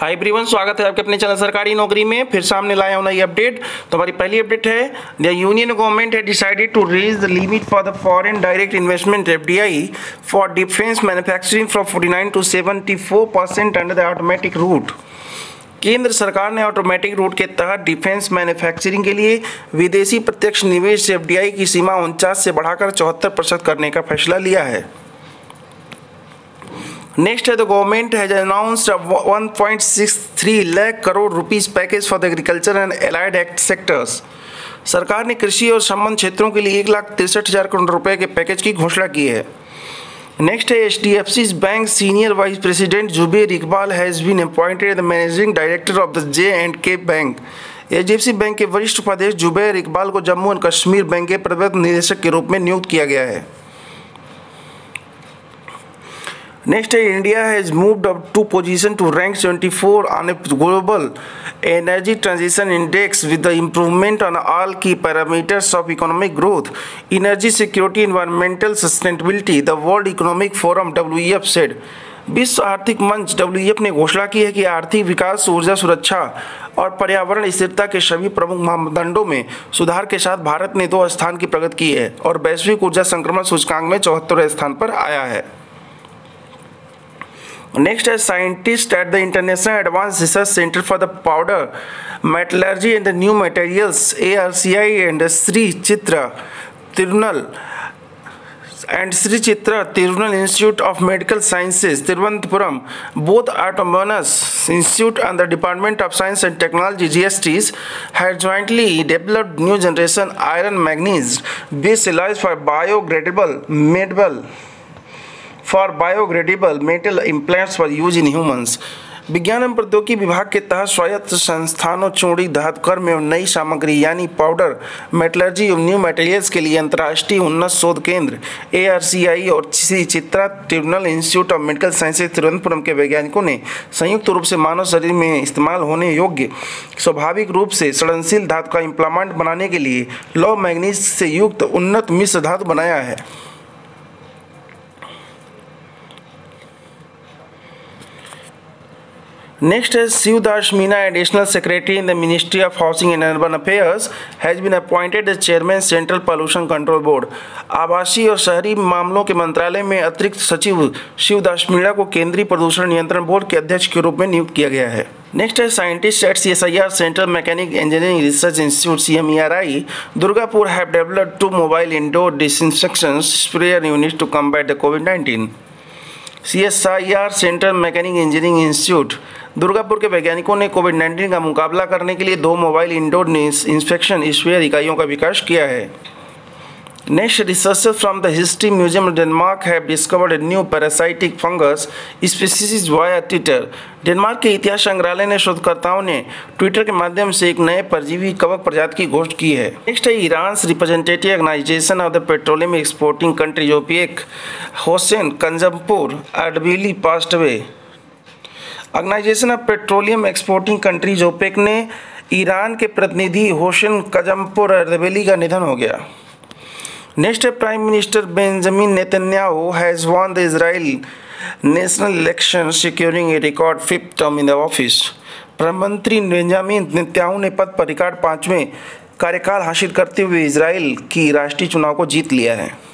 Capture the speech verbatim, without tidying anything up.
Hi everyone, स्वागत है आपके अपने चैनल सरकारी नौकरी में। फिर सामने लाया हूं नई अपडेट। तो हमारी पहली अपडेट है, the union government has decided to raise the limit for the foreign direct investment F D I for defence manufacturing from forty nine to seventy four percent under the automatic route. केंद्र सरकार ने automatic route के तहत defence manufacturing के लिए विदेशी प्रत्यक्ष निवेश एफ डी आई की सीमा उनचास से बढ़ाकर चौहत्तर प्रतिशत करने का फैसला लिया है। नेक्स्ट है, the government has announced one point six three lakh crore rupees package for the agriculture and allied act sectors. सरकार ने कृषि और संबंध क्षेत्रों के लिए एक लाख तिरसठ हजार करोड़ रुपए के पैकेज की घोषणा की है। नेक्स्ट है, H D F C bank senior vice president Zubair Iqbal has been appointed the managing director of the J and K bank. H D F C bank के वरिष्ठ उपाध्यक्ष जुबैर इकबाल को जम्मू एंड कश्मीर बैंक के प्रबंधक निदेशक के रूप में नियुक्त किया गया है। Next, India has moved up two position to rank seventy-four on a global energy transition index with the improvement on all key parameters of economic growth, energy security, environmental sustainability, the World Economic Forum W E F said। विश्व आर्थिक मंच W E F ने घोषणा की है कि आर्थिक विकास, ऊर्जा सुरक्षा और पर्यावरण स्थिरता के सभी प्रमुख मापदंडों में सुधार के साथ भारत ने दो स्थान की प्रगति की है और वैश्विक ऊर्जा संक्रमण सूचकांक में चौहत्तरवें स्थान पर आया है। Next is scientists at the International Advanced Research Center for the Powder Metallurgy and the New Materials A R C I and Sri Chitra Tirunal and Sri Chitra Tirunal Institute of Medical Sciences Thiruvananthapuram, both autonomous institute and the Department of Science and Technology G S Ts, have jointly developed new generation iron manganese based alloys for biodegradable metal for biodegradable metal implants for use in humans. विज्ञान एवं प्रौद्योगिकी विभाग के तहत स्वायत्त संस्थानों चूड़ी धातुकर्म एवं नई सामग्री यानी पाउडर मेटलर्जी एवं न्यू मटेरियल्स के लिए अंतर्राष्ट्रीय उन्नत शोध केंद्र A R R C I Shri Chitra Tirunal institute of medical sciences Thiruvananthapuram के वैज्ञानिकों ने संयुक्त रूप से मानव शरीर में इस्तेमाल होने योग्य स्वाभाविक रूप से सड़नशील धातु का इम्प्लांट बनाने के लिए लौ मैग्नीज से युक्त उन्नत मिश्र धातु बनाया है। Next is Shivdas Meena, Additional Secretary in the Ministry of Housing and Urban Affairs, has been appointed as Chairman Central Pollution Control Board। आवासीय और शहरी मामलों के मंत्रालय में अतिरिक्त सचिव शिवदास मीणा को केंद्रीय प्रदूषण नियंत्रण बोर्ड के अध्यक्ष के रूप में नियुक्त किया गया है। नेक्स्ट है, scientist at C S I R central mechanic engineering research institute C M E R I Durgapur have developed two mobile indoor disinfection sprayer unit to combat the COVID nineteen. C S I R central mechanic engineering institute Durgapur के वैज्ञानिकों ने Covid nineteen का मुकाबला करने के लिए दो mobile indoor inspection sprayer इकाइयों का विकास किया है। Next, researchers from the history museum of Denmark have discovered a new parasitic fungus species via Twitter. Denmark के इतिहास संग्रहालय ने शोधकर्ताओं ने ट्विटर के माध्यम से एक नए परजीवी कवक प्रजाति की खोज की है। नेक्स्ट है, Iran representative organisation of the petroleum exporting country OPEC Hossein Kazempour Ardebili passed away. Organisation of petroleum exporting countries OPEC ने ईरान के प्रतिनिधि होसेन कजमपुर अरबिली का निधन हो गया। नेक्स्ट है, prime minister Benjamin Netanyahu has won the Israel national election securing a record fifth term in the office. प्रधानमंत्री Benjamin Netanyahu ने पद पर रिकॉर्ड पाँचवें कार्यकाल हासिल करते हुए इजराइल की राष्ट्रीय चुनाव को जीत लिया है।